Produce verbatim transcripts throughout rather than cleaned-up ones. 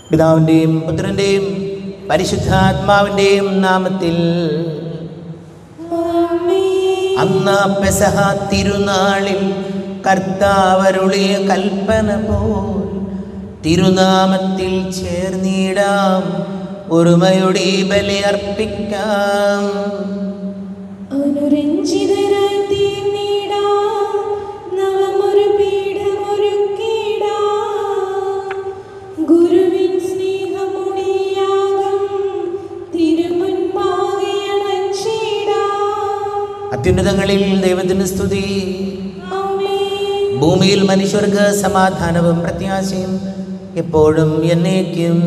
പിതാവിൻ്റെയും പുത്രൻ്റെയും പരിശുദ്ധാത്മാവിൻ്റെയും നാമത്തിൽ. അന്ന് പെസഹ തിരുനാളിൽ കർത്താവരുളിയ കൽപ്പന പോൽ തിരുനാമത്തിൽ ചേർന്നിടാം, ഒരുമയുടെ ബലി അർപ്പിക്കാം. അനുരഞ്ജിതരായി തീർന്നിടാം, നവമൊരു പീഠമൊരുക്കിടാം. ഗുരുവിൻ സ്നേഹമുടിയാകം തിരുമുൻപാകെ അണച്ചിടാം. അത്യുന്നതങ്ങളിൽ ദൈവത്തിന് സ്തുതി. ആമേൻ. ഭൂമിയിൽ മനുഷ്യർക്ക് സമാധാനവും പ്രത്യാശയും എപ്പോഴും എന്നേക്കും.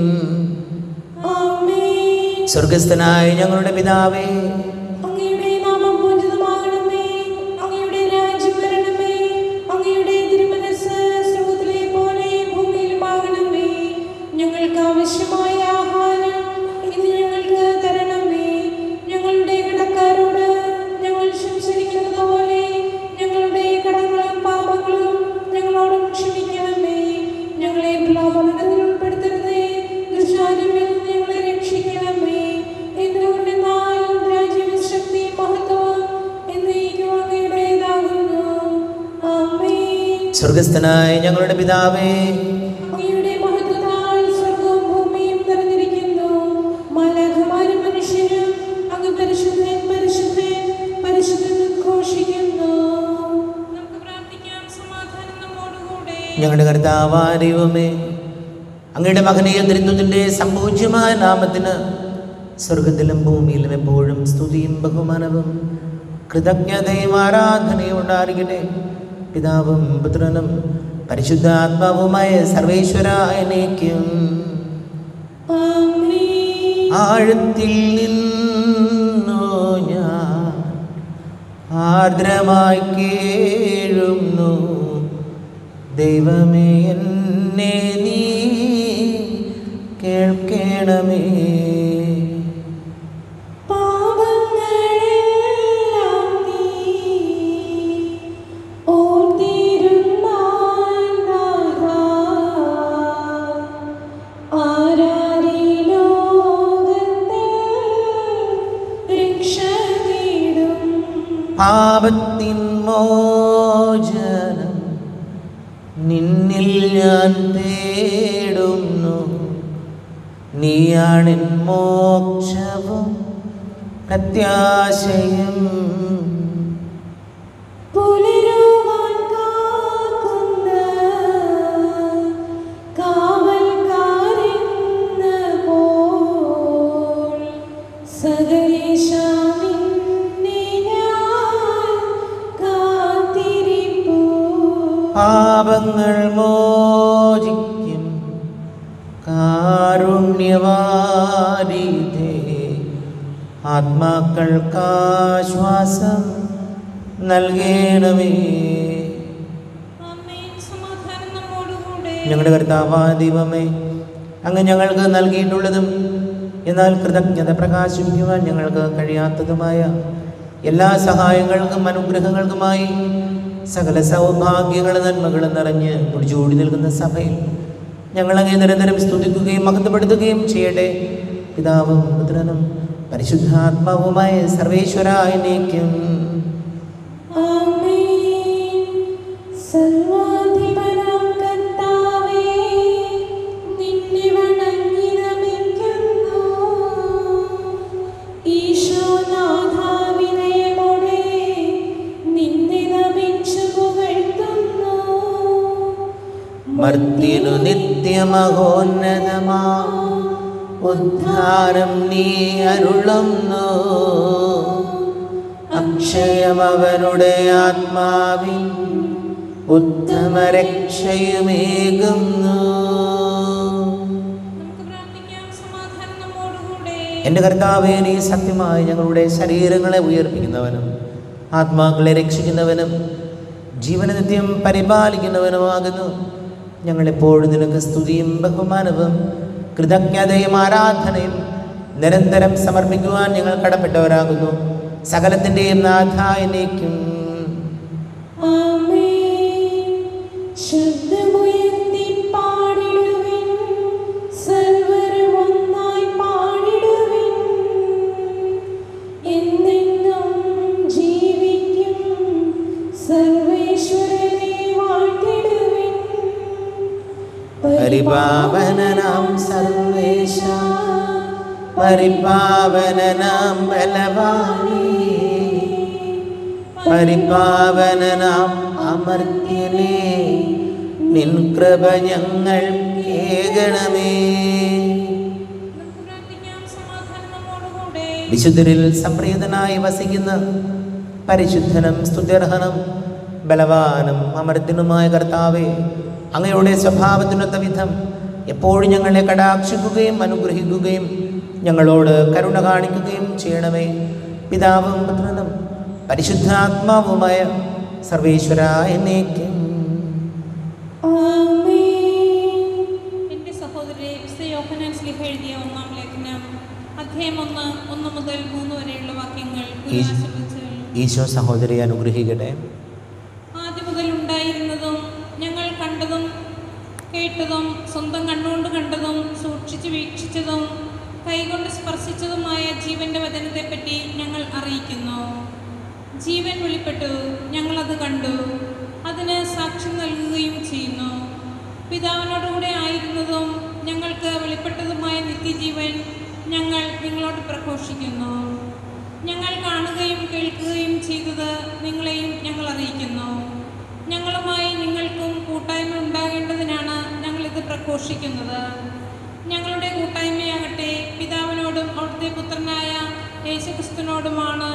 ആമേൻ. സ്വർഗസ്ഥനായ ഞങ്ങളുടെ പിതാവേ, അങ്ങയുടെ നാമം പൂജിതമാകണമേ. അങ്ങയുടെ രാജ്യം വരണമേ. അങ്ങയുടെ തിരുമനസ്സ് സ്വർഗ്ഗത്തിലെ പോലെ ഭൂമിയിലുമാകണമേ. ഞങ്ങൾക്ക് ആവശ്യമായ ആഹാരം ഇന്ന് ഞങ്ങൾക്ക് തരണമേ. ഞങ്ങളുടെ കടക്കാരോട് ഞങ്ങൾ ക്ഷമിച്ചിരിക്കുന്നത് പോലെ ഞങ്ങളുടെ കടങ്ങളും പാപങ്ങളും ഞങ്ങളോടും ക്ഷമിക്കണമേ. ഞങ്ങളെ പ്രലോഭനത്തിൽ ഉൾപ്പെടുത്തരുതേ, ദുഷ്ടാരൂപിയിൽ നിന്ന് ഞങ്ങളെ രക്ഷിക്കണമേ. എന്തുകൊണ്ടെന്നാൽ രാജ്യവും ശക്തിയും മഹത്വവും എന്നേക്കും അങ്ങയുടേതാകുന്നു. ആമേൻ. സ്വർഗസ്ഥനായ ഞങ്ങളുടെ പിതാവേ, അങ്ങയുടെ മഹത്വത്താൽ സ്വർഗ്ഗവും ഭൂമിയും നിറഞ്ഞിരിക്കുന്നു. മാലാഖമാരും മനുഷ്യരും അങ്ങ് പരിശുദ്ധൻ പരിശുദ്ധൻ പരിശുദ്ധൻ ഘോഷിക്കുന്നു. നമുക്ക് പ്രാർത്ഥിക്കാം. സമാധാനം നമ്മോടുകൂടെ. ഞങ്ങളുടെ കർത്താവായ ദൈവമേ, അങ്ങയുടെ മകനീയ ത്രിത്വത്തിൻ്റെ സംപൂജ്യമായ നാമത്തിന് സ്വർഗത്തിലും ഭൂമിയിലും എപ്പോഴും സ്തുതിയും ബഹുമാനവും കൃതജ്ഞതയും ആരാധനയും ഉണ്ടായിരിക്കട്ടെ. പിതാവും പുത്രനും പരിശുദ്ധാത്മാവുമായ സർവേശ്വര എന്നേക്കും. ആമേൻ. ആഴത്തിൽ നിന്നു ഞാൻ ആർദ്രമായി കേഴുന്നു, ദൈവമേ എന്നെ നീ കേൾക്കണമേ. പാപങ്ങളെല്ലാം നീ ഓർത്തിരുന്നാൽ നാഥാ, ആരാരീ ലോകത്തിൽ രക്ഷ നേടും. പാപത്തിൻ മോചനം നിന്നിൽ ഞാൻ തേടുന്നു, നീയാണെൻ മോക്ഷവും പ്രത്യാശയും. പുലരുവാൻ കാക്കുന്ന കാവൽക്കാരെന്ന പോൽ സകലേശാ നിന്നെ ഞാൻ കാത്തിരിപ്പൂ. പാപങ്ങൾ മോചിക്കും കാരുണ്യവാരിധേ, ആത്മാക്കൾക്കാശ്വാസം നൽകണമേ. ആമേൻ. സമാധാനം നമ്മോടുകൂടെ. ഞങ്ങളുടെ കർത്താവായ ദൈവമേ, അങ്ങ് ഞങ്ങൾക്ക് നൽകിയിട്ടുള്ളതും എന്നാൽ കൃതജ്ഞത പ്രകാശിപ്പിക്കുവാൻ ഞങ്ങൾക്ക് കഴിയാത്തതുമായ എല്ലാ സഹായങ്ങൾക്കും അനുഗ്രഹങ്ങൾക്കുമായി സകല സൗഭാഗ്യങ്ങളും നന്മകളും നിറഞ്ഞ് പിടിച്ചുകൂടി നിൽക്കുന്ന സഭയിൽ ഞങ്ങളങ്ങേ നിരന്തരം സ്തുതിക്കുകയും മഹത്വപ്പെടുത്തുകയും ചെയ്യട്ടെ. പിതാവും പുത്രനും പരിശുദ്ധാത്മാവുമായ സർവേശ്വര എന്നേക്കും. ആമേൻ. സർവാധിപനാം കർത്താവേ, നിന്നെ വണങ്ങി നമിക്കുന്നു. ഈശോനാഥാ, വിനയമോടെ നിന്നെ നമിച്ചു പുകഴ്ത്തുന്നു. മർത്യനു നിത്യമഹോന്നതമാ ഉദ്ധാരം നീ അരുളുന്നു, അക്ഷയമവനുടെ ആത്മാവിൽ ഉത്തമ രക്ഷയുമേകുന്നു. നമുക്ക് പ്രാർത്ഥിക്കാം. സമാധാനം നമ്മോടുകൂടെ. എൻ്റെ കർത്താവേ, നീ സത്യമായി ഞങ്ങളുടെ ശരീരങ്ങളെ ഉയർപ്പിക്കുന്നവനും ആത്മാക്കളെ രക്ഷിക്കുന്നവനും ജീവന നിത്യം പരിപാലിക്കുന്നവനുമാകുന്നു. ഞങ്ങളെപ്പോഴും നിനക്ക് സ്തുതിയും ബഹുമാനവും കൃതജ്ഞതയും ആരാധനയും നിരന്തരം സമർപ്പിക്കുവാൻ ഞങ്ങൾ കടപ്പെട്ടവരാകുന്നു. സകലത്തിൻ്റെയും നാഥ എന്നേക്കും. ആമേൻ. ശബ്ദമുയർത്തി പാടിടുവിൻ, സർവ്വ പരിപാവനനാം സർവേശ, പരിപാവനനാം ബലവാനേ, പരിപാവനനാം അമർത്യനേ, നിൻ കൃപ ഞങ്ങൾ കേൾക്കണമേ. വിശുദ്ധരിൽ സംപ്രീതനായി വസിക്കുന്ന പരിശുദ്ധനും സ്തുത്യർഹനും ബലവാനും അമർത്യനുമായ കർത്താവേ, അങ്ങയുടെ സ്വഭാവത്തിനൊത്ത വിധം എപ്പോഴും ഞങ്ങളെ കടാക്ഷിക്കുകയും അനുഗ്രഹിക്കുകയും ഞങ്ങളോട് കരുണ കാണിക്കുകയും ചെയ്യണമേ. പിതാവും പുത്രനും പരിശുദ്ധാത്മാവുമായ സർവേശ്വരായ എന്നേക്കും. എൻ്റെ സഹോദരരെ, വിശുദ്ധ യോഹന്നാൻ ശ്ലീഹ എഴുതിയ ഒന്നാം ലേഖനം അധ്യായം ഒന്ന് ഒന്ന് മുതൽ മൂന്ന് വരെയുള്ള വാക്യങ്ങൾ ഈശോ സഹോദരിയെ അനുഗ്രഹിക്കട്ടെ. ആദ്യം മുതൽ ഉണ്ടായിരുന്നതും ഞങ്ങൾ കണ്ടതും കേട്ടതും സ്വന്തം കണ്ണുകൊണ്ട് കണ്ടതും സൂക്ഷിച്ച് വീക്ഷിച്ചതും കൈകൊണ്ട് സ്പർശിച്ചതുമായ ജീവന്റെ വചനത്തെപ്പറ്റി ഞങ്ങൾ അറിയിക്കുന്നു. ജീവൻ വെളിപ്പെട്ടു, ഞങ്ങളത് കണ്ടു, അതിന് സാക്ഷ്യം നൽകുകയും ചെയ്യുന്നു. പിതാവിനോടുകൂടെ ആയിരുന്നതും ഞങ്ങൾക്ക് വെളിപ്പെട്ടതുമായ നിത്യജീവൻ ഞങ്ങൾ നിങ്ങളോട് പ്രഘോഷിക്കുന്നു. ഞങ്ങൾ കാണുകയും കേൾക്കുകയും ചെയ്തത് നിങ്ങളെയും ഞങ്ങൾ അറിയിക്കുന്നു. ഞങ്ങളുമായി നിങ്ങൾക്കും കൂട്ടായ്മ ഉണ്ടാകേണ്ടതിനാണ് ഞങ്ങളിത് പ്രഘോഷിക്കുന്നത്. ഞങ്ങളുടെ കൂട്ടായ്മയാകട്ടെ പിതാവിനോടും അവിടുത്തെ പുത്രനായ യേശുക്രിസ്തുവിനോടുമാണ്.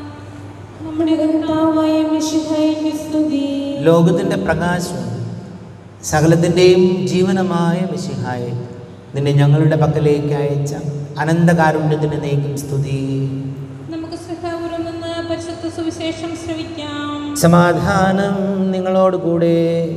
നമ്മുടെ കർത്താവായ മിശിഹായ്ക്ക് സ്തുതി. ലോകത്തിൻ്റെ പ്രകാശം സകലത്തിൻ്റെയും ജീവനമായ മിശിഹായെ, നിന്നെ ഞങ്ങളുടെ പക്കലേക്ക് അയച്ച അനന്തകാരുണ്യത്തിന് നീക്കും സ്തുതി. നമുക്ക് ശ്രദ്ധാപൂർവം നിന്ന് പരിശുദ്ധ സുവിശേഷം ശ്രവിക്കാം. സമാധാനം നിങ്ങളോട് കൂടെ.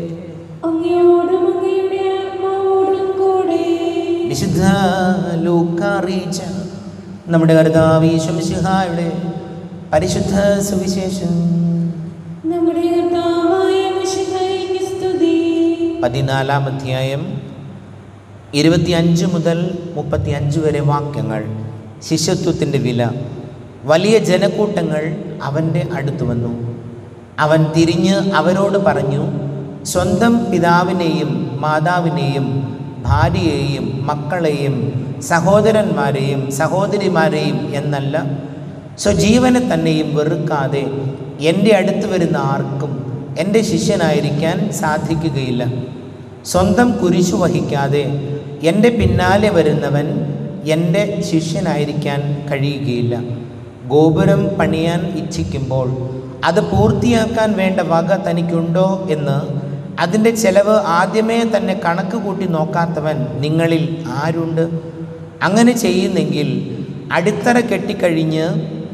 അങ്ങയോടും അങ്ങയുടെ ആത്മാവോടും കൂടെ. വിശുദ്ധ ലൂക്കാ അറിയിച്ച നമ്മുടെ കർത്താവ് യേശു മിശിഹായുടെ പരിശുദ്ധ സുവിശേഷം. നമ്മുടെ കർത്താവായ മിശിഹായ്ക്ക് സ്തുതി. പതിനാലാം അധ്യായം ഇരുപത്തിയഞ്ച് മുതൽ മുപ്പത്തിയഞ്ച് വരെ വാക്യങ്ങൾ. ശിഷ്യത്വത്തിൻ്റെ വില. വലിയ ജനക്കൂട്ടങ്ങൾ അവൻ്റെ അടുത്ത് വന്നു. അവൻ തിരിഞ്ഞ് അവരോട് പറഞ്ഞു, സ്വന്തം പിതാവിനെയും മാതാവിനെയും ഭാര്യയെയും മക്കളെയും സഹോദരന്മാരെയും സഹോദരിമാരെയും എന്നല്ല, സ്വജീവനെ തന്നെയും വെറുക്കാതെ എൻ്റെ അടുത്ത് വരുന്ന ആർക്കും എൻ്റെ ശിഷ്യനായിരിക്കാൻ സാധിക്കുകയില്ല. സ്വന്തം കുരിശു വഹിക്കാതെ എൻ്റെ പിന്നാലെ വരുന്നവൻ എൻ്റെ ശിഷ്യനായിരിക്കാൻ കഴിയുകയില്ല. ഗോപുരം പണിയാൻ ഇച്ഛിക്കുമ്പോൾ അത് പൂർത്തിയാക്കാൻ വേണ്ട വക തനിക്കുണ്ടോ എന്ന് അതിൻ്റെ ചെലവ് ആദ്യമേ തന്നെ കണക്ക് കൂട്ടി നോക്കാത്തവൻ നിങ്ങളിൽ ആരുണ്ട്? അങ്ങനെ ചെയ്യുന്നെങ്കിൽ അടിത്തറ കെട്ടിക്കഴിഞ്ഞ്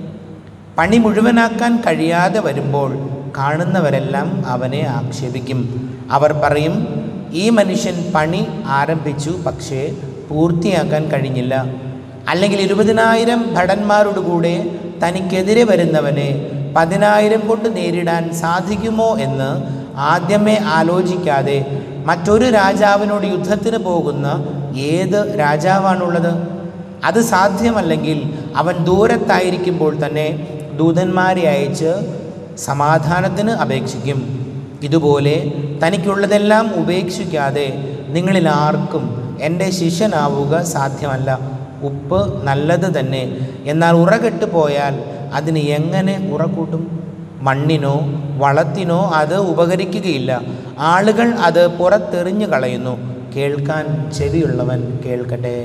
പണി മുഴുവനാക്കാൻ കഴിയാതെ വരുമ്പോൾ കാണുന്നവരെല്ലാം അവനെ ആക്ഷേപിക്കും. അവർ പറയും, ഈ മനുഷ്യൻ പണി ആരംഭിച്ചു, പക്ഷേ പൂർത്തിയാക്കാൻ കഴിഞ്ഞില്ല. അല്ലെങ്കിൽ ഇരുപതിനായിരം ഭടന്മാരോടുകൂടെ തനിക്കെതിരെ വരുന്നവനെ പതിനായിരം കൊണ്ട് നേരിടാൻ സാധിക്കുമോ എന്ന് ആദ്യമേ ആലോചിക്കാതെ മറ്റൊരു രാജാവിനോട് യുദ്ധത്തിന് പോകുന്ന ഏത് രാജാവാണുള്ളത്? അത് സാധ്യമല്ലെങ്കിൽ അവൻ ദൂരത്തായിരിക്കുമ്പോൾ തന്നെ ദൂതന്മാരെ അയച്ച് സമാധാനത്തിന് അപേക്ഷിക്കും. ഇതുപോലെ തനിക്കുള്ളതെല്ലാം ഉപേക്ഷിക്കാതെ നിങ്ങളിൽ ആർക്കും എൻ്റെ ശിഷ്യനാവുക സാധ്യമല്ല. ഉപ്പ് നല്ലത് തന്നെ, എന്നാൽ ഉറകെട്ട് പോയാൽ അതിന് എങ്ങനെ ഉറക്കൂട്ടും? മണ്ണിനോ വളത്തിനോ അത് ഉപകരിക്കുകയില്ല. ആളുകൾ അത് പുറത്തെറിഞ്ഞു കളയുന്നു. കേൾക്കാൻ ചെവിയുള്ളവൻ കേൾക്കട്ടെ.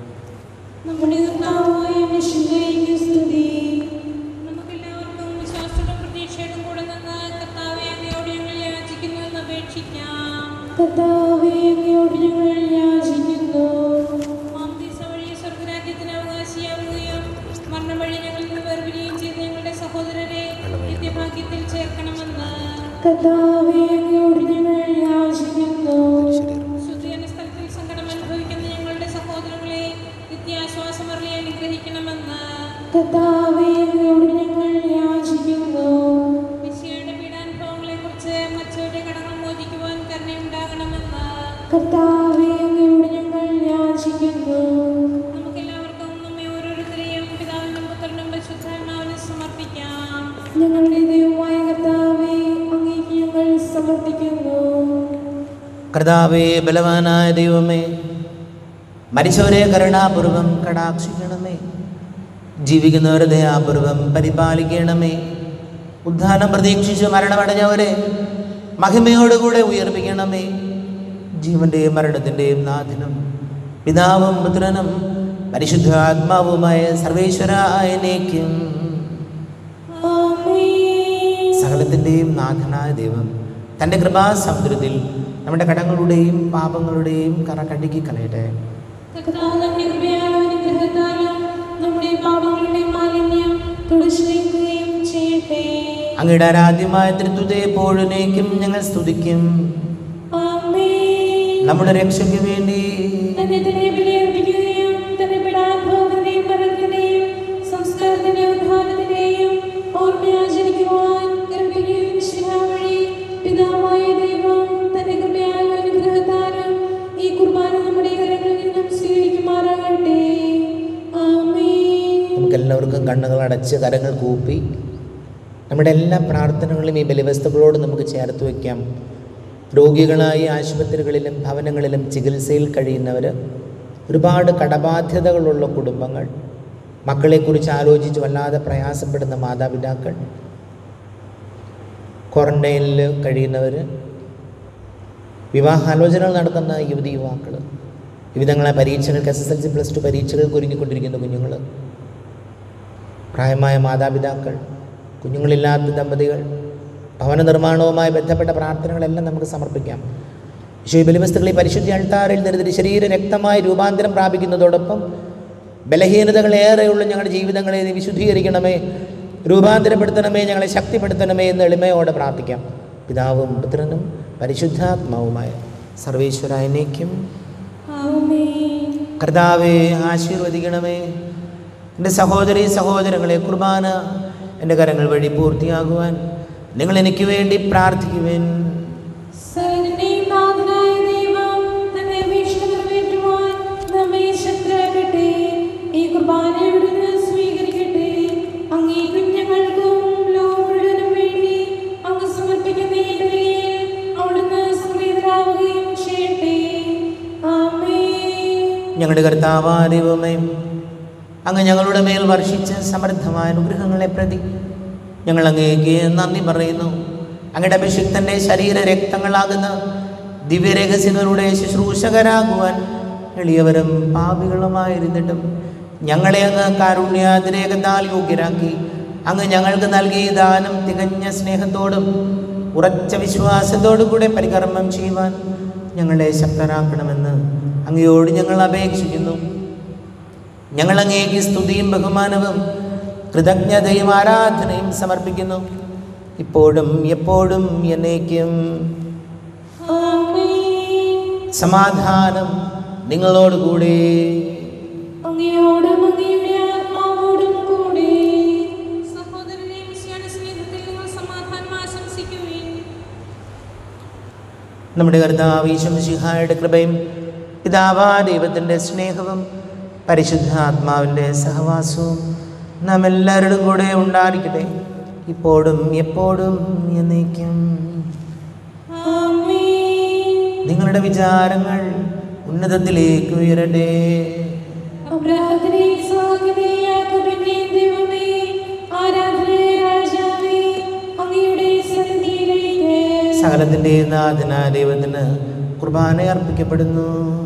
നമ്മുടെ കർത്താവായ മിശിഹായ്ക്ക് സ്തുതി. നമുക്കെല്ലാവർക്കും വിശ്വാസത്തോടും പ്രതീക്ഷയോടും കൂടെ നിന്ന് കർത്താവേ അങ്ങയോട് ഞങ്ങൾ യാചിക്കുന്നു എന്ന് അപേക്ഷിക്കാം. കർത്താവേ അങ്ങയോട് ഞങ്ങൾ യാചിക്കുന്നു. മാംസ വഴി സ്വർഗ്ഗരാജ്യത്തിന് അവകാശിയാവുകയും മരണം വഴി ഞങ്ങളിൽ നിന്ന് വേർപിരിയുകയും ചെയ്ത ഞങ്ങളുടെ സഹോദരരെ നിത്യഭാഗ്യത്തിൽ ചേർക്കണമെന്ന് കർത്താവേ അങ്ങയോട് ഞങ്ങൾ യാചിക്കുന്നു. ശുദ്ധീകരണ സ്ഥലത്തിൽ സങ്കടം അനുഭവിക്കുന്ന ഞങ്ങളുടെ സഹോദരങ്ങളെ നിത്യാശ്വാസം അറിയാൻ അനുഗ്രഹിക്കണമെന്ന് കർത്താവേ അങ്ങയോട് ഞങ്ങൾ യാചിക്കുന്നു. മിശിഹായുടെ പീഡാനുഭവങ്ങളെ കുറിച്ച് മരിച്ചവരുടെ കടങ്ങൾ മോചിക്കുവാൻ കരുണയുണ്ടാകണമെന്ന് കർത്താവേ അങ്ങയോട് ഞങ്ങൾ യാചിക്കുന്നു. നമുക്കെല്ലാവർക്കും നമ്മെ ഓരോരുത്തരെയും പിതാവിനും പുത്രനും പരിശുദ്ധാത്മാവിനും സമർപ്പിക്കാം. ഞങ്ങളുടെ ദൈവമായ കർത്താവേ അങ്ങേക്ക് ഞങ്ങൾ സമർപ്പിക്കുന്നു. കർത്താവേ, ബലവാനായ ദൈവമേ, മരിച്ചവരെ കരുണാപൂർവം കടാക്ഷിക്കണമേ. ജീവിക്കുന്നവരെ ദയാപൂർവം പരിപാലിക്കണമേ. ഉദ്ധാനം പ്രതീക്ഷിച്ച് മരണമടഞ്ഞവരെ മഹിമയോടുകൂടെ ഉയർപ്പിക്കണമേ. ജീവന്റെയും മരണത്തിൻ്റെയും നാഥനും പിതാവും പുത്രനും പരിശുദ്ധാത്മാവുമായ സർവേശ്വരായനേക്കും സകലത്തിൻ്റെയും നാഥനായ ദൈവം തൻ്റെ കൃപാസമുദ്രത്തിൽ നമ്മുടെ കടങ്ങളുടെയും പാപങ്ങളുടെയും കറ കഴുകി കളയട്ടെ. അങ്ങയുടെ ആരാധ്യമായ തൃത്വത്തെ എപ്പോഴേക്കും ഞങ്ങൾ സ്തുതിക്കും. നമ്മുടെ രക്ഷയ്ക്ക് വേണ്ടി നമുക്കെല്ലാവർക്കും കണ്ണുകൾ അടച്ച് കരങ്ങൾ കൂപ്പി നമ്മുടെ എല്ലാ പ്രാർത്ഥനകളും ഈ ബലിവസ്തുക്കളോട് നമുക്ക് ചേർത്ത് വയ്ക്കാം. രോഗികളായി ആശുപത്രികളിലും ഭവനങ്ങളിലും ചികിത്സയിൽ കഴിയുന്നവർ, ഒരുപാട് കടബാധ്യതകളുള്ള കുടുംബങ്ങൾ, മക്കളെക്കുറിച്ച് ആലോചിച്ച് വല്ലാതെ പ്രയാസപ്പെടുന്ന മാതാപിതാക്കൾ, ക്വാറന്റൈനിൽ കഴിയുന്നവർ, വിവാഹാലോചനകൾ നടത്തുന്ന യുവതി യുവാക്കൾ, വിവിധങ്ങളായ പരീക്ഷകൾക്ക് S S L C plus two പരീക്ഷകൾക്ക് ഒരുങ്ങിക്കൊണ്ടിരിക്കുന്ന കുഞ്ഞുങ്ങൾ, പ്രായമായ മാതാപിതാക്കൾ, കുഞ്ഞുങ്ങളില്ലാത്ത ദമ്പതികൾ, ഭവന നിർമ്മാണവുമായി ബന്ധപ്പെട്ട പ്രാർത്ഥനകളെല്ലാം നമുക്ക് സമർപ്പിക്കാം. ഈശോ ബലിവസ്തുക്കളെ പരിശുദ്ധ അൾത്താരിൽ നിന്ന് ശരീര രക്തമായി രൂപാന്തരം പ്രാപിക്കുന്നതോടൊപ്പം ബലഹീനതകളേറെയുള്ള ഞങ്ങളുടെ ജീവിതങ്ങളെ നീ വിശുദ്ധീകരിക്കണമേ, രൂപാന്തരപ്പെടുത്തണമേ, ഞങ്ങളെ ശക്തിപ്പെടുത്തണമേ എന്ന് എളിമയോടെ പ്രാർത്ഥിക്കാം. പിതാവും പുത്രനും പരിശുദ്ധാത്മാവുമായ സർവേശ്വരായനേക്കും. കർത്താവേ, ആശീർവദിക്കണമേ. എൻ്റെ സഹോദരീ സഹോദരങ്ങളെ, കുർബാന എൻ്റെ കരങ്ങൾ വഴി പൂർത്തിയാകുവാൻ നിങ്ങൾ എനിക്ക് വേണ്ടി പ്രാർത്ഥിക്കുവേൻ. ഞങ്ങളുടെ കർത്താവായ ദൈവമേ, അങ്ങ് ഞങ്ങളുടെ മേൽ വർഷിച്ച സമൃദ്ധമായ അനുഗ്രഹങ്ങളെ പ്രതി ഞങ്ങൾ അങ്ങേക്ക് നന്ദി പറയുന്നു. അങ്ങയുടെ അഭിഷിക്തൻ്റെ ശരീര രക്തങ്ങളാകുന്ന ദിവ്യരഹസ്യങ്ങളുടെ ശുശ്രൂഷകരാകുവാൻ എളിയവരും പാപികളുമായിരുന്നിട്ടും ഞങ്ങളെ അങ്ങ് കാരുണ്യാതിരേകത്താൽ യോഗ്യരാക്കി. അങ്ങ് ഞങ്ങൾക്ക് നൽകിയ ദാനം തികഞ്ഞ സ്നേഹത്തോടും ഉറച്ച വിശ്വാസത്തോടും കൂടെ പരികർമ്മം ചെയ്യുവാൻ ഞങ്ങളെ ശക്തരാക്കണമെന്ന് അങ്ങയോട് ഞങ്ങൾ അപേക്ഷിക്കുന്നു. ഞങ്ങൾ അങ്ങേക്ക് സ്തുതിയും ബഹുമാനവും കൃതജ്ഞതയും ആരാധനയും സമർപ്പിക്കുന്നു, ഇപ്പോഴും എപ്പോഴും എന്നേക്കും. സമാധാനം നിങ്ങളോടുകൂടെ. നമ്മുടെ കർത്താവ് ഈശോ മിശിഹായുടെ കൃപയും പിതാവായ ദൈവത്തിൻ്റെ സ്നേഹവും പരിശുദ്ധാത്മാവിൻ്റെ സഹവാസവും നാം എല്ലാവരുടെ കൂടെ ഉണ്ടായിരിക്കട്ടെ, ഇപ്പോഴും എപ്പോഴും എന്നേക്കും. നിങ്ങളുടെ വിചാരങ്ങൾ ഉന്നതത്തിലേക്ക് ഉയരട്ടെ. സകലത്തിൻ്റെ നാഥനായ ദൈവത്തിന് കുർബാന അർപ്പിക്കപ്പെടുന്നു.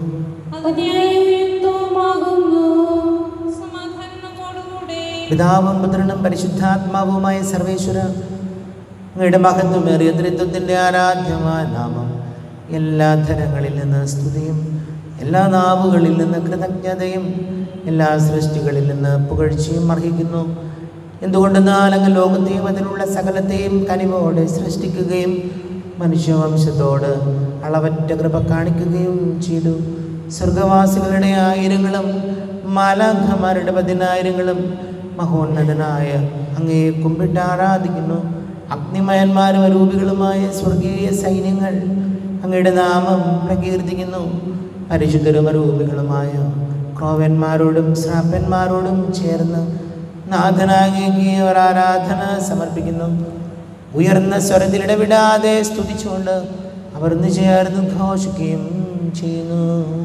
പിതാവും പുത്രനും പരിശുദ്ധാത്മാവുമായ സർവേശ്വര, അങ്ങയുടെ മഹത്വമേറിയ ത്രിത്വത്തിൻ്റെ ആരാധ്യമായ നാമം എല്ലാ ധരങ്ങളിൽ നിന്ന് സ്തുതിയും എല്ലാ നാവുകളിൽ നിന്ന് കൃതജ്ഞതയും എല്ലാ സൃഷ്ടികളിൽ നിന്ന് പുകഴ്ചയും അർഹിക്കുന്നു. എന്തുകൊണ്ടെന്നാൽ അങ്ങ് ലോകത്തെയും അതിലുള്ള സകലത്തെയും കനിവോടെ സൃഷ്ടിക്കുകയും മനുഷ്യവംശത്തോട് അളവറ്റ കൃപ കാണിക്കുകയും ചെയ്തു. സ്വർഗവാസികളുടെ ആയിരങ്ങളും മാലാഖമാരുടെ പതിനായിരങ്ങളും മഹോന്നതനായ അങ്ങയെ കുമ്പിട്ട് ആരാധിക്കുന്നു. അഗ്നിമയന്മാരും അരൂപികളുമായ സ്വർഗീയ സൈന്യങ്ങൾ അങ്ങയുടെ നാമം പ്രകീർത്തിക്കുന്നു. പരിശുദ്ധരും അരൂപികളുമായ ക്രോവന്മാരോടും ശ്രാപ്പന്മാരോടും ചേർന്ന് നാഥനാകേക്ക് അവർ ആരാധന സമർപ്പിക്കുന്നു. ഉയർന്ന സ്വരത്തിൽ ഇടവിടാതെ സ്തുതിച്ചുകൊണ്ട് അവർ ഒന്ന് ചേർന്ന് ഘോഷിക്കുകയും ചെയ്യുന്നു.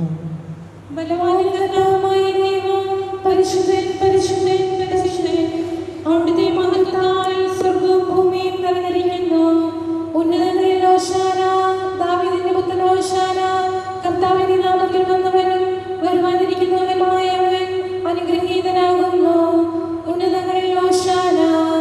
ബലവാനായ ദൈവം പരിശുദ്ധൻ പരിശുദ്ധൻ പരിശുദ്ധൻ, അവിടുത്തെ മഹത്വത്താൽ സ്വർഗ്ഗവും ഭൂമിയും നിറഞ്ഞിരിക്കുന്നു. ഉന്നതങ്ങളിൽ ഹോശാന, ദാവീദിന്റെ പുത്രൻ ഹോശാന. കർത്താവിന്റെ നാമത്തിൽ വന്നവനും വരുവാനിരിക്കുന്നവനുമായവൻ അനുഗ്രഹീതനാകുന്നു. ഉന്നതങ്ങളിൽ ഹോശാന.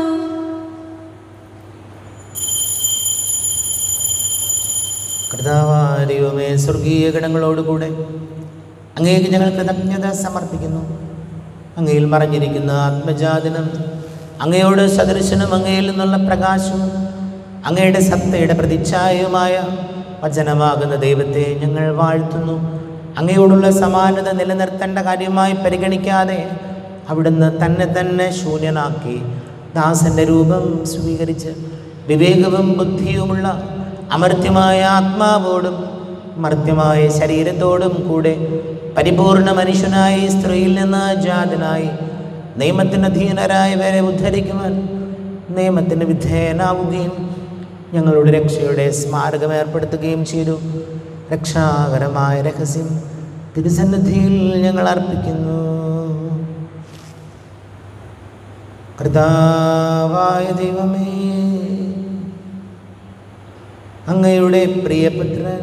കർത്താവായ ദൈവമേ, സ്വർഗീയ ഗണങ്ങളോടുകൂടെ അങ്ങേക്ക് ഞങ്ങൾ കൃതജ്ഞത സമർപ്പിക്കുന്നു. അങ്ങയിൽ മറഞ്ഞിരിക്കുന്ന ആത്മജാതനും അങ്ങയോട് സദൃശനും അങ്ങയിൽ നിന്നുള്ള പ്രകാശവും അങ്ങയുടെ സത്തയുടെ പ്രതിച്ഛായയുമായ വചനമാകുന്ന ദൈവത്തെ ഞങ്ങൾ വാഴ്ത്തുന്നു. അങ്ങയോടുള്ള സമാനത നിലനിർത്തേണ്ട കാര്യമായി പരിഗണിക്കാതെ അവിടുന്ന് തന്നെ തന്നെ ശൂന്യനാക്കി ദാസന്റെ രൂപം സ്വീകരിച്ച് വിവേകവും ബുദ്ധിയുമുള്ള അമർത്യമായ ആത്മാവോടും മർത്യമായ ശരീരത്തോടും കൂടെ പരിപൂർണ മനുഷ്യനായി സ്ത്രീയിൽ നിന്ന് ജാതനായി നിയമത്തിന് അധീനരായവരെ ഉദ്ധരിക്കുവാൻ നിയമത്തിന് വിധേയനാവുകയും ഞങ്ങളുടെ രക്ഷയുടെ സ്മാരകം ഏർപ്പെടുത്തുകയും ചെയ്തു. രക്ഷാകരമായ രഹസ്യം തിരുസന്നിധിയിൽ ഞങ്ങൾ അർപ്പിക്കുന്നു. കർത്താവായ ദൈവമേ, അങ്ങയുടെ പ്രിയപുത്രൻ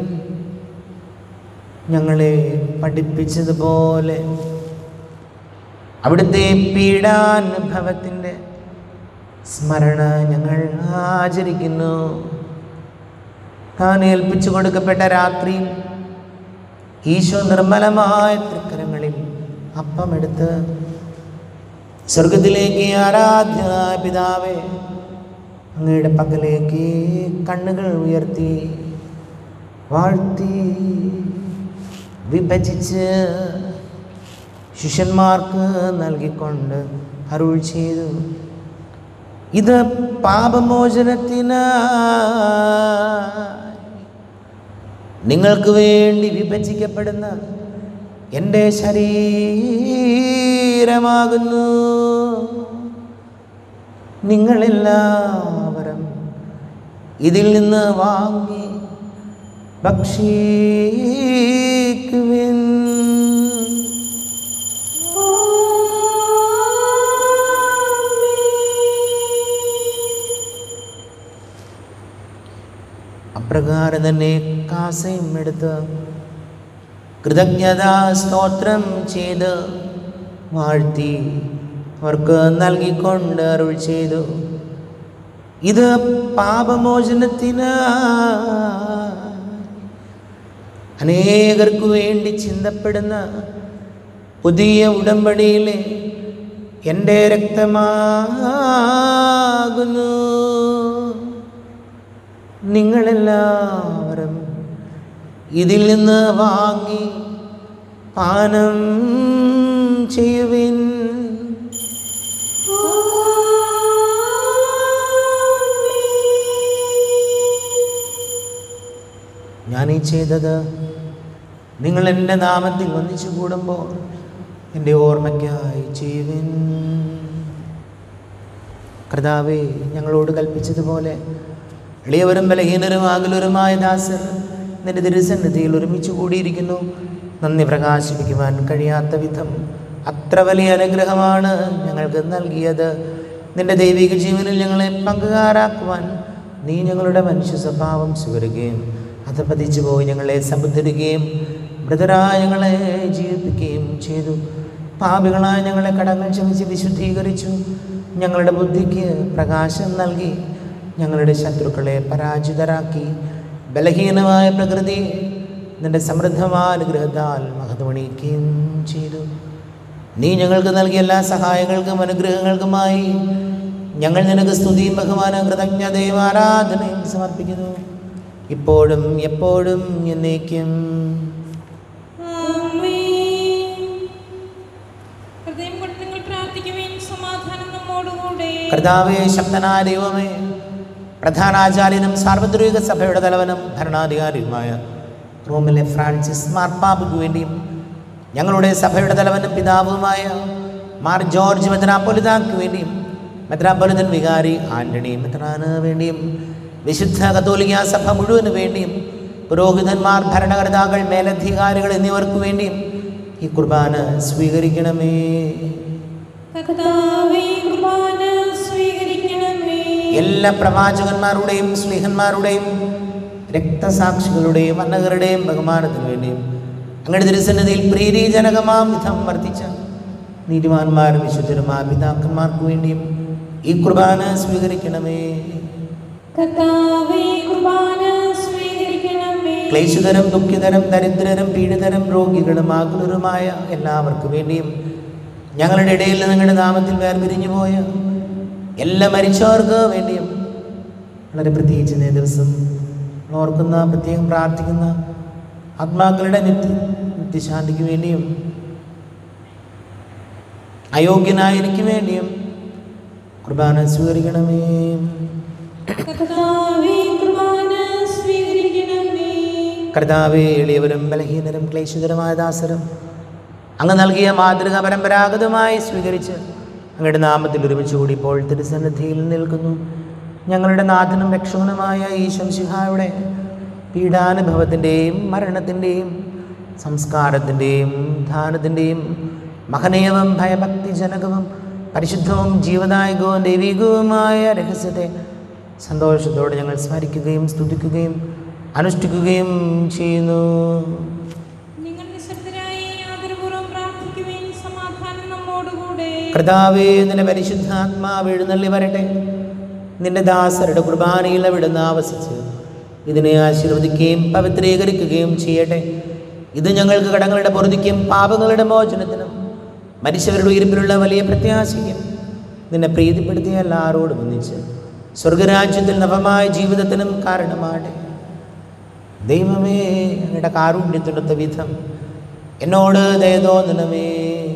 ഞങ്ങളെ പഠിപ്പിച്ചതുപോലെ അവിടുത്തെ പീഡാനുഭവത്തിൻ്റെ സ്മരണ ഞങ്ങൾ ആചരിക്കുന്നു. താൻ ഏൽപ്പിച്ചു കൊടുക്കപ്പെട്ട രാത്രിയിൽ ഈശോ നിർമ്മലമായ തൃക്കരങ്ങളിൽ അപ്പമെടുത്ത് സ്വർഗത്തിലേക്ക് ആരാധ്യനായ പിതാവേ, അങ്ങയുടെ പക്കലേക്ക് കണ്ണുകൾ ഉയർത്തി വാഴ്ത്തി വിഭജിച്ച് ശിഷ്യന്മാർക്ക് നൽകിക്കൊണ്ട് അരുൾ ചെയ്തു, ഇത് പാപമോചനത്തിന് നിങ്ങൾക്ക് വേണ്ടി വിഭജിക്കപ്പെടുന്ന എൻ്റെ ശരീരമാകുന്നു. നിങ്ങളെല്ലാവരും ഇതിൽ നിന്ന് വാങ്ങി ഭക്ഷിക്കുവിൻ. അപ്രകാരം തന്നെ കാസയും എടുത്ത് കൃതജ്ഞതാ സ്തോത്രം ചെയ്ത് വാഴ്ത്തി അവർക്ക് നൽകിക്കൊണ്ട് അരുൾ ചെയ്തു, ഇത് പാപമോചനത്തിന് അനേകർക്കു വേണ്ടി ചിന്തപ്പെടുന്ന പുതിയ ഉടമ്പടിയിലെ എൻ്റെ രക്തമാകുന്നു. നിങ്ങളെല്ലാവരും ഇതിൽ നിന്ന് വാങ്ങി പാനം ചെയ്യുവിൻ. ഞാനീ ചെയ്തത് നിങ്ങൾ എൻ്റെ നാമത്തിൽ ഒന്നിച്ചു കൂടുമ്പോൾ എൻ്റെ ഓർമ്മയ്ക്കായി ചെയ്യുവിൻ. കർത്താവേ, ഞങ്ങളോട് കൽപ്പിച്ചതുപോലെ എളിയവരും ബലഹീനരും ആകുലരുമായ ദാസർ നിന്റെ തിരുസന്നിധിയിൽ ഒരുമിച്ച് കൂടിയിരിക്കുന്നു. നന്ദി പ്രകാശിപ്പിക്കുവാൻ കഴിയാത്ത വിധം അത്ര വലിയ അനുഗ്രഹമാണ് ഞങ്ങൾക്ക് നൽകിയത്. നിന്റെ ദൈവിക ജീവനിൽ ഞങ്ങളെ പങ്കുകാരാക്കുവാൻ നീ ഞങ്ങളുടെ മനുഷ്യ സ്വഭാവം സ്വീകരിക്കുകയും അത് പതിച്ചു പോയി ഞങ്ങളെ സമുദ്ധരിക്കുകയും മൃതരായ ഞങ്ങളെ ജീവിപ്പിക്കുകയും ചെയ്തു. പാപികളായ ഞങ്ങളെ കടങ്ങൾ ക്ഷമിച്ച് വിശുദ്ധീകരിച്ചു. ഞങ്ങളുടെ ബുദ്ധിക്ക് പ്രകാശം നൽകി ഞങ്ങളുടെ ശത്രുക്കളെ പരാജിതരാക്കി. ബലഹീനമായ പ്രകൃതി നിന്റെ സമൃദ്ധമായ അനുഗ്രഹത്താൽ മഹത്വണിക്കുകയും ചെയ്തു. നീ ഞങ്ങൾക്ക് നൽകിയ എല്ലാ സഹായങ്ങൾക്കും അനുഗ്രഹങ്ങൾക്കുമായി ഞങ്ങൾ നിനക്ക് സ്തുതിയും ബഹുമാനവും കൃതജ്ഞതയും ആരാധനയും സമർപ്പിക്കുന്നു, ഇപ്പോഴും എപ്പോഴും എന്നേക്കും. കർത്താവേ, ശക്തനായ ദൈവമേ, പ്രധാനാചാര്യനും സാർവത്രിക സഭയുടെ തലവനും ഭരണാധികാരിയുമായ റോമിലെ ഫ്രാൻസിസ് മാർപ്പാപ്പയ്ക്ക് വേണ്ടിയും ഞങ്ങളുടെ സഭയുടെ തലവനും പിതാവുമായ മാർ ജോർജ് മെത്രാപ്പൊലിതാക്ക് വേണ്ടിയും മെത്രാപ്പൊലിതൻ വികാരി ആന്റണി മെത്രാന് വേണ്ടിയും വിശുദ്ധ കത്തോലിക്ക സഭ മുഴുവന് വേണ്ടിയും പുരോഹിതന്മാർ, ഭരണകർത്താക്കൾ, മേലധികാരികൾ എന്നിവർക്ക് വേണ്ടിയും ഈ കുർബാന സ്വീകരിക്കണമേ. എല്ലാ പ്രവാചകന്മാരുടെയും സ്ലീഹന്മാരുടെയും രക്തസാക്ഷികളുടെയും അന്നകരുടെയും ബഹുമാനത്തിനു വേണ്ടിയും അങ്ങയുടെ തിരുസന്നിധിയിൽ പ്രീതിജനകമാം വിധം വർദ്ധിച്ച നീതിമാന്മാരും വിശുദ്ധരുമായ പിതാക്കന്മാർക്ക് വേണ്ടിയും ഈ കുർബാന സ്വീകരിക്കണമേ. ക്ലേശിതരും ദുഃഖിതരും ദരിദ്രരും പീഡിതരും രോഗികളും ആകുലരുമായ എല്ലാവർക്കും വേണ്ടിയും ഞങ്ങളുടെ ഇടയിൽ നിങ്ങളുടെ നാമത്തിൽ വേർപിരിഞ്ഞു പോയ എല്ലാ മരിച്ചവർക്ക് വേണ്ടിയും വളരെ പ്രത്യേകിച്ച് ഇന്നേ ദിവസം ഓർക്കുന്ന, പ്രത്യേകം പ്രാർത്ഥിക്കുന്ന ആത്മാക്കളുടെ നിത്യ നിത്യശാന്തിക്ക് വേണ്ടിയും അയോഗ്യനായ എനിക്ക് വേണ്ടിയും കുർബാന സ്വീകരിക്കണമേ. കർത്താവേ, എളിയവരും ബലഹീനരും ക്ലേശിതരുമായ ദാസരും അങ്ങ് നൽകിയ മാതൃക പരമ്പരാഗതമായി സ്വീകരിച്ച് അങ്ങയുടെ നാമത്തിൽ ഒരുമിച്ച് കൂടി ഇപ്പോൾ തിരുസന്നിധിയിൽ നിൽക്കുന്നു. ഞങ്ങളുടെ നാഥനും രക്ഷകനുമായ ഈശോ മിശിഹായുടെ പീഡാനുഭവത്തിൻ്റെയും മരണത്തിൻ്റെയും സംസ്കാരത്തിൻ്റെയും ധാനത്തിൻ്റെയും മഹനീയവും ഭയഭക്തിജനകവും പരിശുദ്ധവും ജീവദായകവും ദൈവികവുമായ രഹസ്യത്തെ സന്തോഷത്തോടെ ഞങ്ങൾ സ്മരിക്കുകയും സ്തുതിക്കുകയും അനുഷ്ഠിക്കുകയും ചെയ്യുന്നു. കർത്താവേ, നിന്റെ പരിശുദ്ധാത്മാവ് എഴുന്നള്ളി വരട്ടെ. നിന്റെ ദാസരുടെ കുർബാനയിൽ അവിടുന്ന് ആവസിച്ച് ഇതിനെ ആശീർവദിക്കുകയും പവിത്രീകരിക്കുകയും ചെയ്യട്ടെ. ഇത് ഞങ്ങൾക്ക് കടങ്ങളുടെ പൊറുതിക്കും പാപങ്ങളുടെ മോചനത്തിനും മരിച്ചവരുടെ ഉയർപ്പിലുള്ള വലിയ പ്രത്യാശയ്ക്കും നിന്നെ പ്രീതിപ്പെടുത്തിയ എല്ലാവരോടും ഒന്നിച്ച് സ്വർഗരാജ്യത്തിൽ നവമായ ജീവിതത്തിനും കാരണമാകട്ടെ. ദൈവമേ, അങ്ങയുടെ കാരുണ്യത്തിനൊത്ത വിധം എന്നോട് ദയ തോന്നണമേ.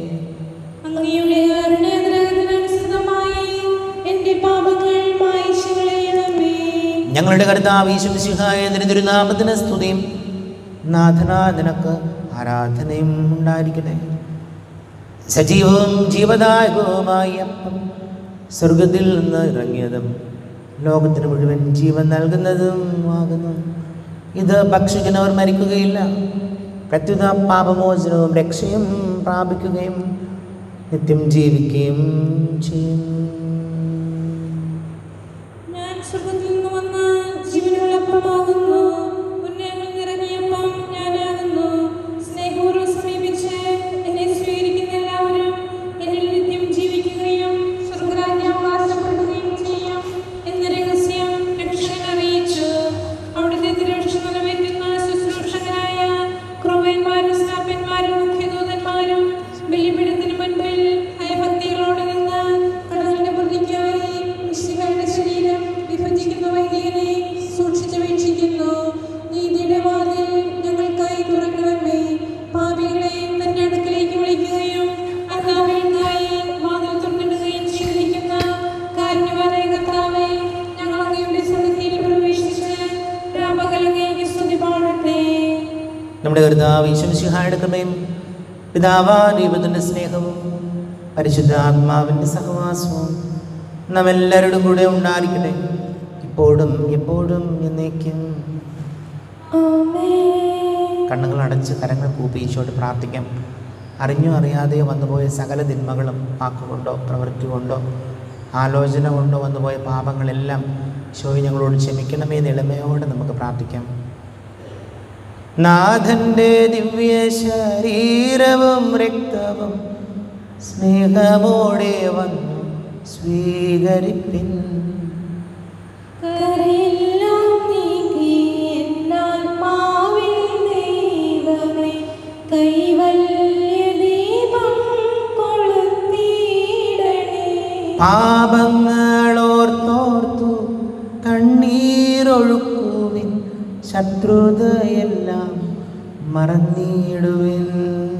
ഞങ്ങളുടെ കർത്താവ് ഈശോ മിശിഹായെ നിന്റെ തിരുനാമത്തിന് സ്തുതിയും നാഥനാ നിനക്ക് ആരാധനയും ഉണ്ടായിരിക്കട്ടെ. സജീവവും ജീവദായകവുമായി അപ്പം സ്വർഗത്തിൽ നിന്ന് ഇറങ്ങിയതും ലോകത്തിന് മുഴുവൻ ജീവൻ നൽകുന്നതും ആകുന്നു. ഇത് ഭക്ഷിക്കുന്നവർ മരിക്കുകയില്ല, പ്രത്യുത പാപമോചനവും രക്ഷയും പ്രാപിക്കുകയും നിത്യം ജീവിക്കുകയും ചെയ്യും. ഞാൻ സ്വർഗ്ഗത്തിൽ നിന്ന് വന്ന ജീവനുള്ള അപ്പമാകുന്നു. ഉന്നയങ്ങൾ നിറഞ്ഞപ്പം ഞാനാകുന്നു. സ്നേഹപൂർവ്വം സമീപിച്ച് എന്നെ സ്വീകരിക്കുന്ന എല്ലാവരും എന്നിൽ നിത്യം ജീവിക്കുകയും സ്വർഗ്ഗരാജ്യം അവകാശപ്പെടുകയും ചെയ്യും എന്ന രഹസ്യം രക്ഷകൻ അറിയിച്ചു. അവിടുത്തെ തിരുരക്ഷ നിറവേറ്റുന്ന ശുശ്രൂഷകരായ ക്രൂവന്മാരും സ്നാപന്മാരും മുഖ്യദൂതന്മാരും ബലിപീഠത്തിന് മുൻപിൽ ഭയഭക്തികളോടെ നിന്ന് കടങ്ങളുടെ പ്രതിക്കായി മിശിഹായുടെ ശരീരം വിഭജിക്കുന്ന വൈദികനെ സൂക്ഷിച്ചപേക്ഷിക്കുന്നു. നീതിയുടെ വാതിൽ ഞങ്ങൾക്കായി തുറക്കണമേ. പാപികളെ തന്റെ അടുക്കലേക്ക് വിളിക്കുകയും അനാഥകൾക്കായി വാതിൽ തുറന്നിടുകയും ചെയ്തിരിക്കുന്ന കാരുണ്യവാനായ കർത്താവേ, ഞങ്ങൾ അങ്ങയുടെ സന്നിധിയിൽ പ്രവേശിച്ച് രാമകലങ്ങേക്ക് സ്തുതി പാടട്ടെ. നമ്മുടെ കർത്താവ് ഈശോ മിശിഹായുടെ കൃപയും പിതാവായ ദൈവത്തിൻ്റെ സ്നേഹവും പരിശുദ്ധാത്മാവിൻ്റെ സഹവാസവും നാം എല്ലാവരോടും കൂടെ ഉണ്ടായിരിക്കട്ടെ, ഇപ്പോഴും എപ്പോഴും എന്നേക്കും. കണ്ണുകൾ അടച്ച് കരങ്ങൾ കൂപ്പി ഈശോയോട് പ്രാർത്ഥിക്കാം. അറിഞ്ഞോ അറിയാതെയോ വന്നുപോയ സകല തിന്മകളും വാക്കുകൊണ്ടോ പ്രവൃത്തി കൊണ്ടോ ആലോചന കൊണ്ടോ വന്നുപോയ പാപങ്ങളെല്ലാം ഈശോയെ ഞങ്ങളോട് ക്ഷമിക്കണമേ എന്ന് എളിമയോടെ നമുക്ക് പ്രാർത്ഥിക്കാം. നാഥന്റെ ദിവ്യ ശരീരവും രക്തവും സ്നേഹമോടെ വന്നു സ്വീകരിപ്പിൻ. പാപങ്ങളോർത്തോർത്തു കണ്ണീരൊഴുക്കുവിൻ, ശത്രുതയെല്ലാം മറന്നിടുവിൻ.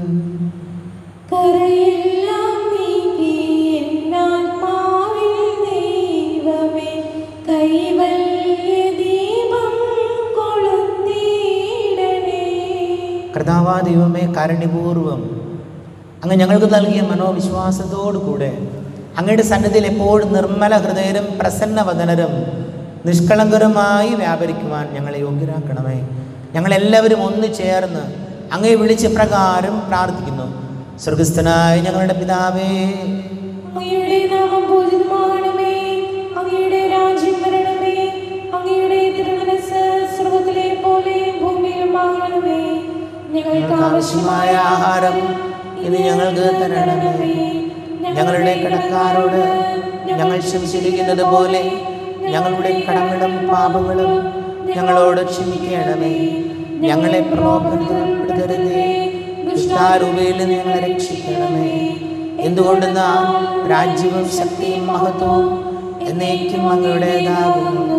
കർത്താവാ ദൈവമേ, കാരുണ്യപൂർവം അങ്ങ് ഞങ്ങൾക്ക് നൽകിയ മനോവിശ്വാസത്തോടു കൂടെ അങ്ങയുടെ സന്നിധിയിൽ എപ്പോഴും നിർമ്മല ഹൃദയരും പ്രസന്നവദനരും നിഷ്കളങ്കരുമായി വ്യാപരിക്കുവാൻ ഞങ്ങളെ യോഗ്യരാക്കണമേ. ഞങ്ങളെല്ലാവരും ഒന്ന് ചേർന്ന് അങ്ങേ വിളിച്ച പ്രകാരം പ്രാർത്ഥിക്കുന്നു. സ്വർഗസ്ഥനായ ഞങ്ങളുടെ പിതാവേ, അങ്ങയുടെ നാമം പൂജിതമാകണമേ, അങ്ങയുടെ രാജ്യം വരണമേ, അങ്ങയുടെ തിരുമനസ്സ് സ്വർഗ്ഗത്തിലെ പോലെ ഭൂമിയിലും ആകണമേ. ഞങ്ങൾക്ക് ആവശ്യമായ ആഹാരം ഇന്ന് ഞങ്ങൾക്ക് തരണമേ. ഞങ്ങളുടെ കടക്കാരോട് ഞങ്ങൾ ക്ഷമിച്ചിരിക്കുന്നത് പോലെ ഞങ്ങളുടെ കടങ്ങളും പാപങ്ങളും ഞങ്ങളോട് ക്ഷമിക്കണമേ. ഞങ്ങളെ പ്രലോഭനത്തിൽ ഉൾപ്പെടുത്തരുതേ, ദുഷ്ടാരൂപയിൽ നിന്ന് ഞങ്ങളെ രക്ഷിക്കണമേ. എന്തുകൊണ്ടെന്നാൽ രാജ്യവും ശക്തിയും മഹത്വവും എന്നേക്കും അങ്ങയുടേതാകുന്നു.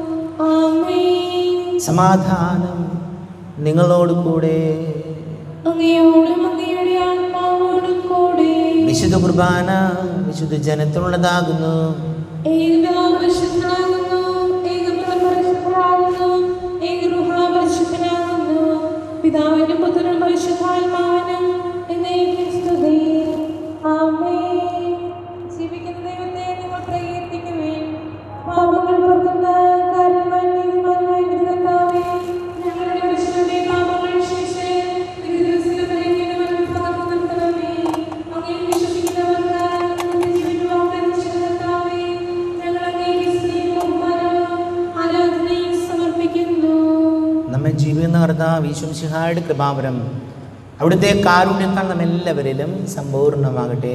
സമാധാനം നിങ്ങളോട് കൂടെ. വിശുദ്ധ കുർബാന വിശുദ്ധ ജനത്തിനുള്ളതാകുന്നു. പിതാവിനും പുത്രനും പരിശുദ്ധാത്മാവിനും എന്നേക്കും സ്തുതി. ആമേൻ. ജീവിക്കുന്ന ദൈവത്തെ നിങ്ങൾ പ്രകീർത്തിക്കുവിൻ. പാപങ്ങൾ പൊറുക്കുന്ന കാരണവാൻ നീതിമാനായ കർത്താവേ, ഞങ്ങളുടെ മനുഷ്യരുടെ പാപങ്ങൾ ക്ഷമിച്ച് തിരുദിവസത്തിൽ പരിഹരിക്കണമെന്ന് പ്രാർത്ഥന നടത്തണമേ. അങ്ങയിൽ വിശ്വസിക്കുന്നവർക്ക് നിന്റെ ജീവൻ വാഗ്ദാനം ചെയ്ത കർത്താവേ, ഞങ്ങൾ അങ്ങേക്ക് സ്തുതിയും ബഹുമാനവും ആരാധനയും സമർപ്പിക്കുന്നു. നമ്മെ ജീവിക്കുന്ന കർത്താവ് ഈശോമിശിഹായുടെ കൃപാവരം അവിടുത്തെ കാരുണ്യത്താൽ നമ്മെല്ലാവരിലും സമ്പൂർണ്ണമാകട്ടെ.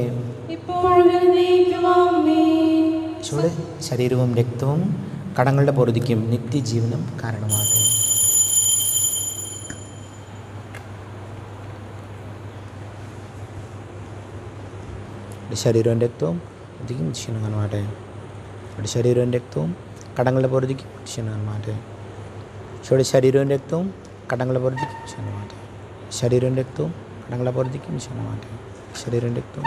ഈശോയുടെ ശരീരവും രക്തവും കടങ്ങളുടെ പൊറുതിക്കും നിത്യജീവനും കാരണമാകട്ടെ. ശരീരവും രക്തവും പൊറുതിക്കും ക്ഷീണമാകട്ടെ. ശരീരവും രക്തവും കടങ്ങളുടെ പൊറുതിക്കും ക്ഷീണമാകട്ടെ. ഈശോയുടെ ശരീരവും രക്തവും കടങ്ങളെ പൊറുതിക്കും ക്ഷണമാകട്ടെ. ശരീരവും രക്തവും കടങ്ങളെ പൊറുതിക്കും ക്ഷണമാകട്ടെ. ശരീരവും രക്തവും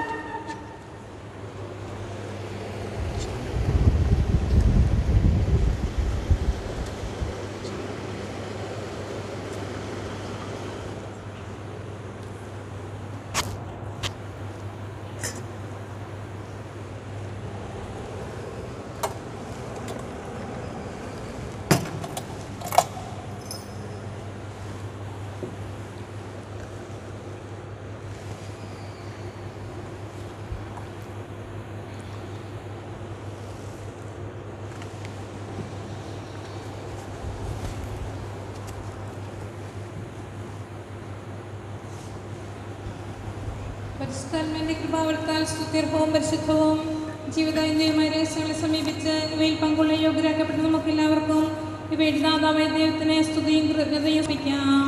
പരിശുദ്ധാത്മാവിന്റെ കൃപാവരത്താൽ സ്തുത്യർഹവും പരിശുദ്ധവും ജീവിതാന്യമായ രഹസ്യങ്ങളെ സമീപിച്ച് ഇവയിൽ പങ്കുള്ള യോഗ്യരാക്കപ്പെട്ട നമുക്ക് എല്ലാവർക്കും ഇവയുടെ ദാതാവായ ദൈവത്തിന് സ്തുതിയും കൃതജ്ഞതയും അർപ്പിക്കാം.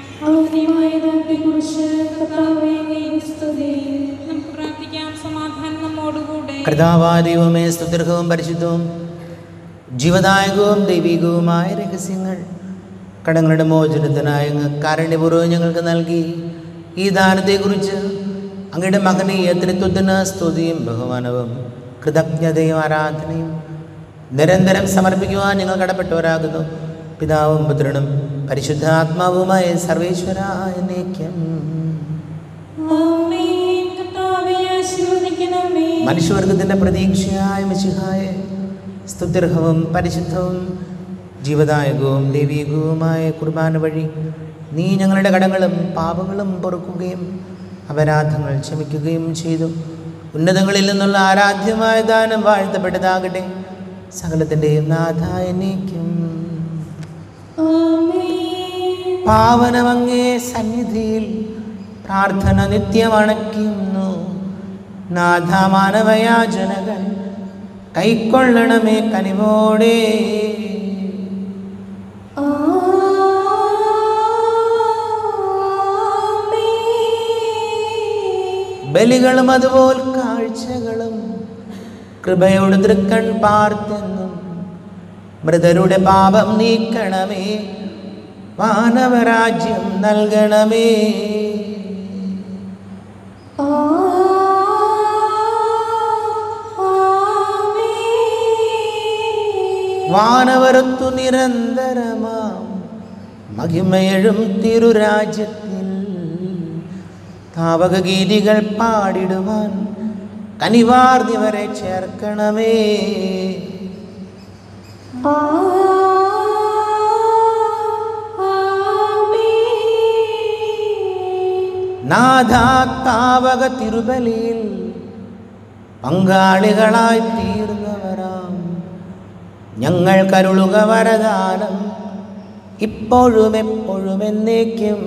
നമുക്ക് പ്രാർത്ഥിക്കാം. സമാധാനം നമ്മോടുകൂടെ. കർത്താവായ ദൈവമേ, സ്തുത്യർഹവും പരിശുദ്ധവും ജീവദായകവും ദൈവികവുമായ രഹസ്യങ്ങൾ കടങ്ങളുടെ മോചനത്തിനായ കാരുണ്യപൂർവ്വം ഞങ്ങൾക്ക് നൽകി ഈ ദാനത്തെക്കുറിച്ച് അങ്ങയുടെ മകനീയ ത്രിത്വത്തിന് സ്തുതിയും ബഹുമാനവും കൃതജ്ഞതയും ആരാധനയും നിരന്തരം സമർപ്പിക്കുവാൻ ഞങ്ങൾ കടപ്പെട്ടവരാകുന്നു. പിതാവും പുത്രനും പരിശുദ്ധാത്മാവുമായ സർവേശ്വര എന്നേക്കും. മനുഷ്യവർഗത്തിൻ്റെ പ്രതീക്ഷയായ മിശിഹായെ, സ്തുത്യർഹവും പരിശുദ്ധവും ജീവദായകവും ദൈവികവുമായ കുർബാന വഴി നീ ഞങ്ങളുടെ കടങ്ങളും പാപങ്ങളും പൊറുക്കുകയും അപരാധങ്ങൾ ക്ഷമിക്കുകയും ചെയ്തു. ഉന്നതങ്ങളിൽ നിന്നുള്ള ആരാധ്യമായ ദാനം വാഴ്ത്തപ്പെട്ടതാകട്ടെ. സകലത്തിൻ്റെയും നാഥായ എന്നേക്കും. പാവനമങ്ങേ സന്നിധിയിൽ പ്രാർത്ഥന നിത്യമണയ്ക്കുന്നു. നാഥ മാനവയാചനകൾ കൈക്കൊള്ളണമേ കനിവോടെ. ബലികളും അതുപോൽ കാഴ്ചകളും കൃപയോട് തൃക്കൺ പാർത്തെന്നും മൃതരുടെ പാപം നീക്കണമേ, മാനവരാജ്യം നൽകണമേ. വാനവരത്തു നിരന്തരമാം മഹിമയഴും തിരുരാജ്യത്തിൽ താവകഗീതികൾ പാടിടുവാൻ കനിവാർന്നിവരെ ചേർക്കണമേ. നാഥാത്താവക തിരുബലിയിൽ പങ്കാളികളായി തീർന്നവരാം ഞങ്ങൾ കരുളുക വരദാനം ഇപ്പോഴും എപ്പോഴും എന്നേക്കും.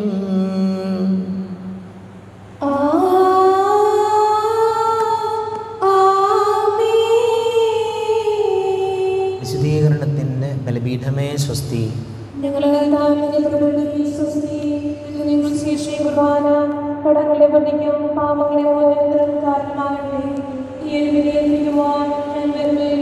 വിശുദ്ധീകരണത്തിൻ്റെ ബലിപീഠമേ സ്വസ്തി. കടങ്ങളെ ബന്ധിക്കും പാപങ്ങളെ കാരണമാകട്ടെ. ഈ വിലയിരുത്തുവാൻ ഞാൻ വരുന്നതിൽ